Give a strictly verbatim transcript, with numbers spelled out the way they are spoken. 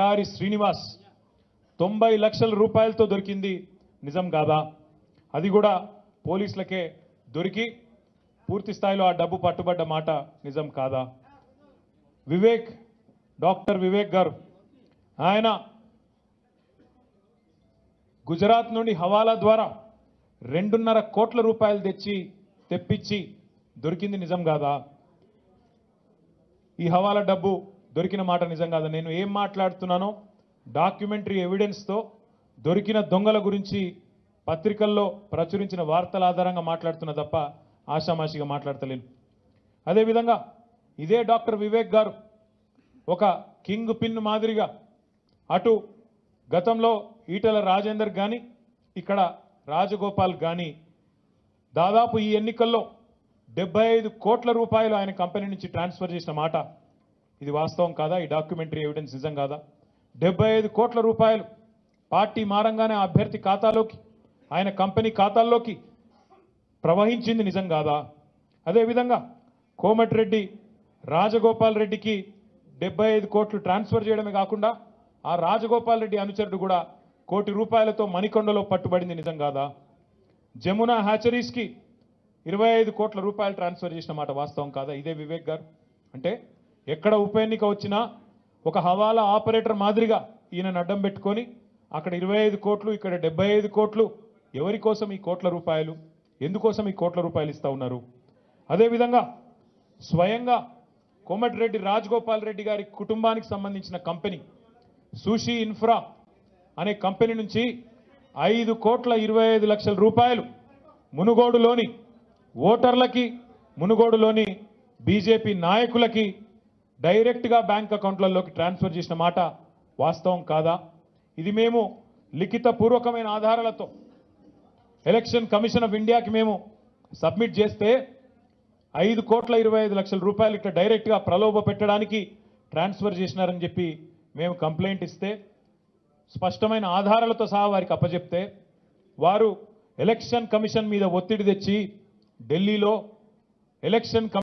బండారి శ్రీనివాస్ తొంభై లక్షల రూపాయలతో దొరికింది నిజం కాదా? అది కూడా పోలీసులకే దొరికి పూర్తి స్థాయిలో ఆ డబ్బు పట్టుబడ్డ మాట నిజం కాదా? వివేక్, డాక్టర్ వివేక్ గారు, ఆయన గుజరాత్ నుండి హవాలా ద్వారా రెండున్నర కోట్ల రూపాయలు తెచ్చి తెప్పించి దొరికింది నిజం కాదా? ఈ హవాలా డబ్బు దొరికిన మాట నిజం కాదా? నేను ఏం మాట్లాడుతున్నానో డాక్యుమెంటరీ ఎవిడెన్స్తో దొరికిన దొంగల గురించి పత్రికల్లో ప్రచురించిన వార్తల ఆధారంగా మాట్లాడుతున్నా తప్ప ఆషామాషిగా మాట్లాడతలేను. అదేవిధంగా ఇదే డాక్టర్ వివేక్ గారు ఒక కింగ్ పిన్ మాదిరిగా అటు గతంలో ఈటల రాజేందర్ కానీ ఇక్కడ రాజగోపాల్ కానీ దాదాపు ఈ ఎన్నికల్లో డెబ్బై ఐదు కోట్ల రూపాయలు ఆయన కంపెనీ నుంచి ట్రాన్స్ఫర్ చేసిన మాట ఇది వాస్తవం కాదా? ఈ డాక్యుమెంటరీ ఎవిడెన్స్ నిజం కాదా? డెబ్బై ఐదు కోట్ల రూపాయలు పార్టీ మారంగానే అభ్యర్థి ఖాతాలోకి ఆయన కంపెనీ ఖాతాల్లోకి ప్రవహించింది నిజం కాదా? అదేవిధంగా కోమటిరెడ్డి రాజగోపాల్ రెడ్డికి డెబ్బై ఐదు కోట్లు ట్రాన్స్ఫర్ చేయడమే కాకుండా ఆ రాజగోపాల్ రెడ్డి అనుచరుడు కూడా కోటి రూపాయలతో మణికొండలో పట్టుబడింది నిజం కాదా? జమునా హ్యాచరీస్కి ఇరవై ఐదు కోట్ల రూపాయలు ట్రాన్స్ఫర్ చేసిన మాట వాస్తవం కాదా? ఇదే వివేక్ గారు అంటే ఎక్కడ ఉప ఎన్నిక వచ్చినా ఒక హవాలా ఆపరేటర్ మాదిరిగా ఈయనను అడ్డం పెట్టుకొని అక్కడ ఇరవై ఐదు కోట్లు ఇక్కడ డెబ్బై ఐదు కోట్లు ఎవరి కోసం ఈ కోట్ల రూపాయలు, ఎందుకోసం ఈ కోట్ల రూపాయలు ఇస్తా ఉన్నారు? అదేవిధంగా స్వయంగా కోమటిరెడ్డి రాజగోపాల్ రెడ్డి గారి కుటుంబానికి సంబంధించిన కంపెనీ సుషి ఇన్ఫ్రా అనే కంపెనీ నుంచి ఐదు కోట్ల ఇరవై ఐదు లక్షల రూపాయలు మునుగోడులోని ఓటర్లకి మునుగోడులోని బీజేపీ నాయకులకి డైరెక్ట్గా బ్యాంక్ అకౌంట్లలోకి ట్రాన్స్ఫర్ చేసిన మాట వాస్తవం కాదా? ఇది మేము లిఖిత పూర్వకమైన ఆధారాలతో ఎలక్షన్ కమిషన్ ఆఫ్ ఇండియాకి మేము సబ్మిట్ చేస్తే ఐదు కోట్ల ఇరవై ఐదు లక్షల రూపాయలు ఇట్లా డైరెక్ట్గా ప్రలోభ పెట్టడానికి ట్రాన్స్ఫర్ చేసినారని చెప్పి మేము కంప్లైంట్ ఇస్తే స్పష్టమైన ఆధారాలతో సహా వారికి అప్పచెప్తే వారు ఎలక్షన్ కమిషన్ మీద ఒత్తిడి తెచ్చి ఢిల్లీలో ఎలక్షన్